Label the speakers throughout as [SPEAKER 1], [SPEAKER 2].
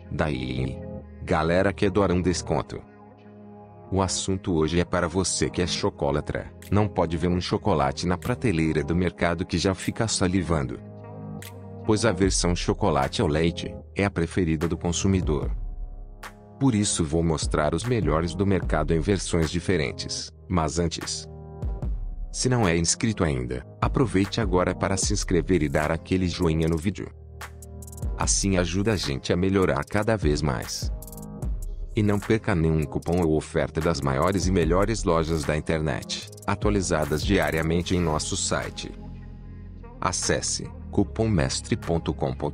[SPEAKER 1] Daí, galera que adora um desconto. O assunto hoje é para você que é chocolatra. Não pode ver um chocolate na prateleira do mercado que já fica salivando. Pois a versão chocolate ao leite é a preferida do consumidor. Por isso vou mostrar os melhores do mercado em versões diferentes. Mas antes, se não é inscrito ainda, aproveite agora para se inscrever e dar aquele joinha no vídeo. Assim ajuda a gente a melhorar cada vez mais. E não perca nenhum cupom ou oferta das maiores e melhores lojas da internet, atualizadas diariamente em nosso site. Acesse cupommestre.com.br.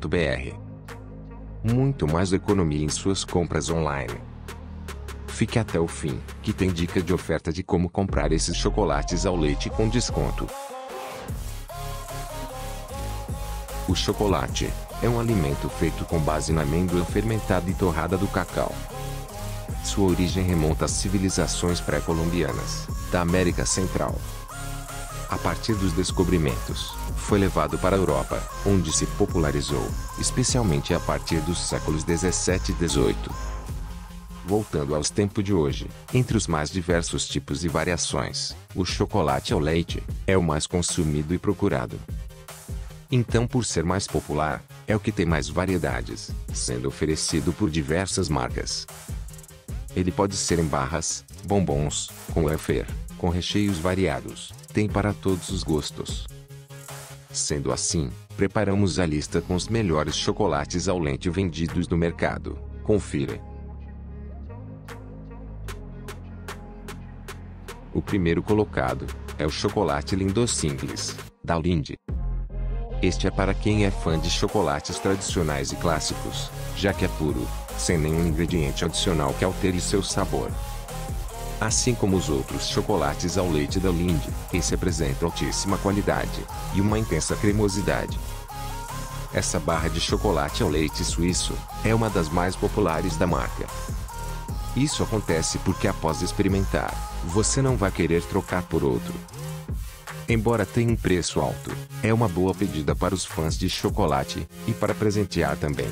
[SPEAKER 1] Muito mais economia em suas compras online. Fique até o fim, que tem dica de oferta de como comprar esses chocolates ao leite com desconto. O chocolate é um alimento feito com base na amêndoa fermentada e torrada do cacau. Sua origem remonta às civilizações pré-colombianas, da América Central. A partir dos descobrimentos, foi levado para a Europa, onde se popularizou, especialmente a partir dos séculos 17 e 18. Voltando aos tempos de hoje, entre os mais diversos tipos e variações, o chocolate ao leite é o mais consumido e procurado. Então, por ser mais popular, é o que tem mais variedades, sendo oferecido por diversas marcas. Ele pode ser em barras, bombons, com wafer, com recheios variados, tem para todos os gostos. Sendo assim, preparamos a lista com os melhores chocolates ao leite vendidos no mercado. Confira. O primeiro colocado é o chocolate Lindo Simples, da Lindt. Este é para quem é fã de chocolates tradicionais e clássicos, já que é puro, sem nenhum ingrediente adicional que altere seu sabor. Assim como os outros chocolates ao leite da Lindt, esse apresenta altíssima qualidade e uma intensa cremosidade. Essa barra de chocolate ao leite suíço é uma das mais populares da marca. Isso acontece porque após experimentar, você não vai querer trocar por outro. Embora tenha um preço alto, é uma boa pedida para os fãs de chocolate e para presentear também.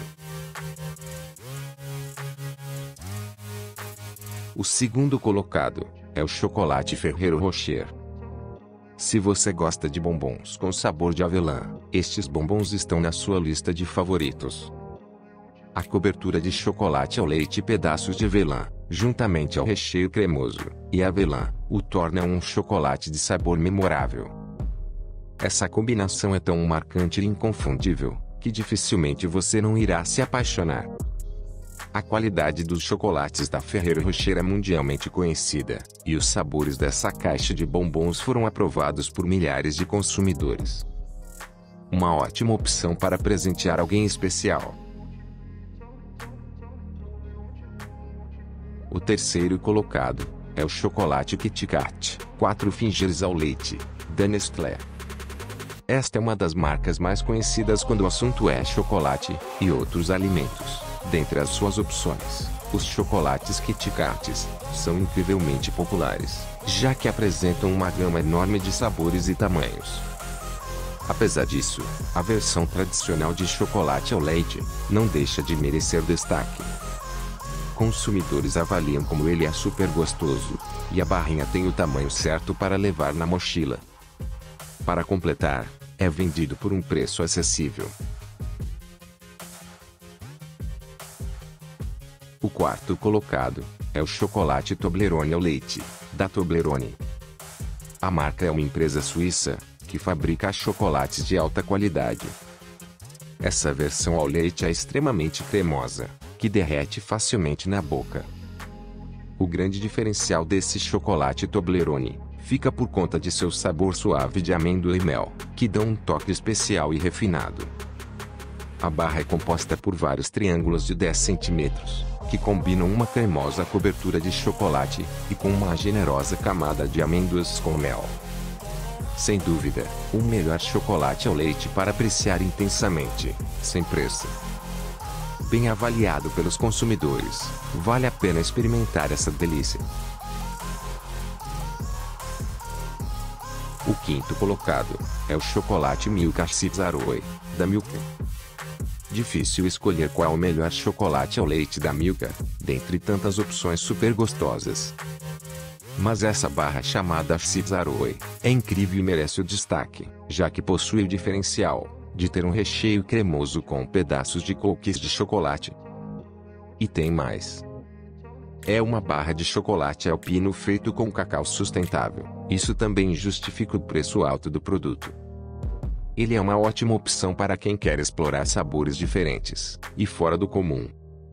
[SPEAKER 1] O segundo colocado é o chocolate Ferrero Rocher. Se você gosta de bombons com sabor de avelã, estes bombons estão na sua lista de favoritos. A cobertura de chocolate ao leite e pedaços de avelã, juntamente ao recheio cremoso e avelã, o torna um chocolate de sabor memorável. Essa combinação é tão marcante e inconfundível, que dificilmente você não irá se apaixonar. A qualidade dos chocolates da Ferrero Rocher é mundialmente conhecida, e os sabores dessa caixa de bombons foram aprovados por milhares de consumidores. Uma ótima opção para presentear alguém especial. O terceiro colocado é o chocolate Kit Kat, 4 fingers ao leite, da Nestlé. Esta é uma das marcas mais conhecidas quando o assunto é chocolate e outros alimentos. Dentre as suas opções, os chocolates Kit Kats são incrivelmente populares, já que apresentam uma gama enorme de sabores e tamanhos. Apesar disso, a versão tradicional de chocolate ao leite não deixa de merecer destaque. Consumidores avaliam como ele é super gostoso, e a barrinha tem o tamanho certo para levar na mochila. Para completar, é vendido por um preço acessível. O quarto colocado é o chocolate Toblerone ao leite, da Toblerone. A marca é uma empresa suíça que fabrica chocolates de alta qualidade. Essa versão ao leite é extremamente cremosa, que derrete facilmente na boca. O grande diferencial desse chocolate Toblerone fica por conta de seu sabor suave de amêndoa e mel, que dão um toque especial e refinado. A barra é composta por vários triângulos de 10 centímetros, que combinam uma cremosa cobertura de chocolate e com uma generosa camada de amêndoas com mel. Sem dúvida, o melhor chocolate ao leite para apreciar intensamente, sem preço. Bem avaliado pelos consumidores, vale a pena experimentar essa delícia. O quinto colocado é o chocolate Milka Sizzaroi, da Milka. Difícil escolher qual o melhor chocolate ao leite da Milka, dentre tantas opções super gostosas. Mas essa barra chamada Cesaroi é incrível e merece o destaque, já que possui o diferencial de ter um recheio cremoso com pedaços de cookies de chocolate. E tem mais. É uma barra de chocolate alpino feito com cacau sustentável. Isso também justifica o preço alto do produto. Ele é uma ótima opção para quem quer explorar sabores diferentes e fora do comum.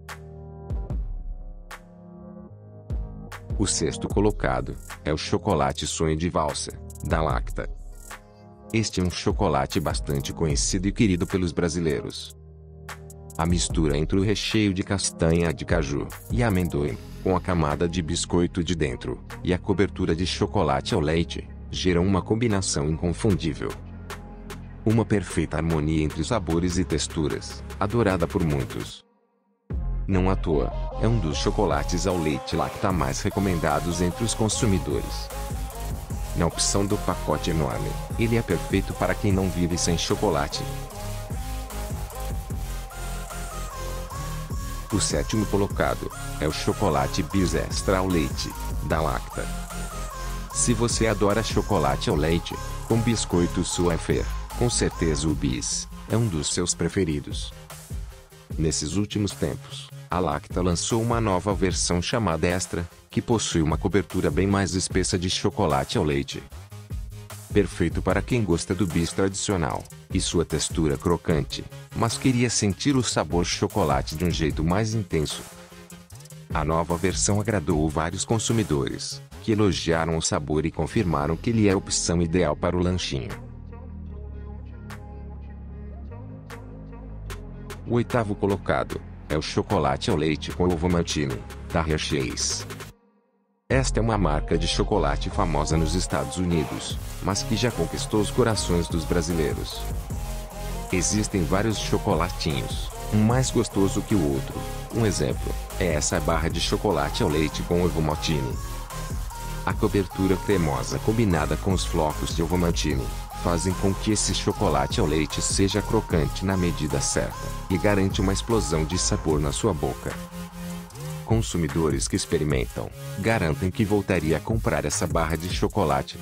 [SPEAKER 1] O sexto colocado é o chocolate sonho de valsa, da Lacta. Este é um chocolate bastante conhecido e querido pelos brasileiros. A mistura entre o recheio de castanha de caju e amendoim, com a camada de biscoito de dentro e a cobertura de chocolate ao leite, gera uma combinação inconfundível. Uma perfeita harmonia entre sabores e texturas, adorada por muitos. Não à toa, é um dos chocolates ao leite Lacta mais recomendados entre os consumidores. Na opção do pacote enorme, ele é perfeito para quem não vive sem chocolate. O sétimo colocado é o chocolate Bis Extra ao leite, da Lacta. Se você adora chocolate ao leite, com biscoito Wafer, com certeza o Bis é um dos seus preferidos. Nesses últimos tempos, a Lacta lançou uma nova versão chamada Extra, que possui uma cobertura bem mais espessa de chocolate ao leite. Perfeito para quem gosta do bis tradicional e sua textura crocante, mas queria sentir o sabor chocolate de um jeito mais intenso. A nova versão agradou vários consumidores, que elogiaram o sabor e confirmaram que ele é a opção ideal para o lanchinho. O oitavo colocado é o chocolate ao leite com Ovomaltine, da Hershey's. Esta é uma marca de chocolate famosa nos Estados Unidos, mas que já conquistou os corações dos brasileiros. Existem vários chocolatinhos, um mais gostoso que o outro. Um exemplo é essa barra de chocolate ao leite com Ovomaltine. A cobertura cremosa combinada com os flocos de Ovomaltine fazem com que esse chocolate ao leite seja crocante na medida certa e garante uma explosão de sabor na sua boca. Consumidores que experimentam garantem que voltaria a comprar essa barra de chocolate.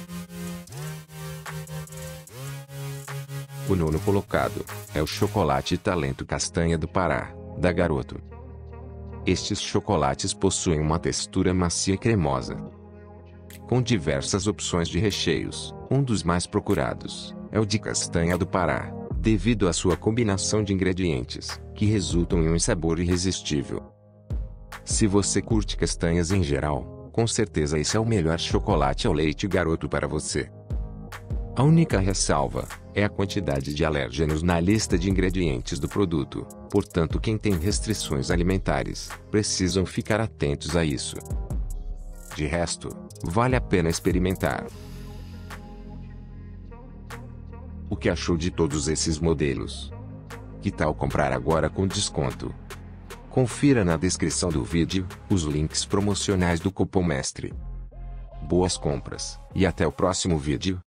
[SPEAKER 1] O nono colocado é o chocolate Talento Castanha do Pará, da Garoto. Estes chocolates possuem uma textura macia e cremosa, com diversas opções de recheios. Um dos mais procurados é o de castanha do Pará, devido à sua combinação de ingredientes, que resultam em um sabor irresistível. Se você curte castanhas em geral, com certeza esse é o melhor chocolate ao leite Garoto para você. A única ressalva é a quantidade de alérgenos na lista de ingredientes do produto, portanto quem tem restrições alimentares, precisam ficar atentos a isso. De resto, vale a pena experimentar. O que achou de todos esses modelos? Que tal comprar agora com desconto? Confira na descrição do vídeo os links promocionais do Cupom Mestre. Boas compras e até o próximo vídeo.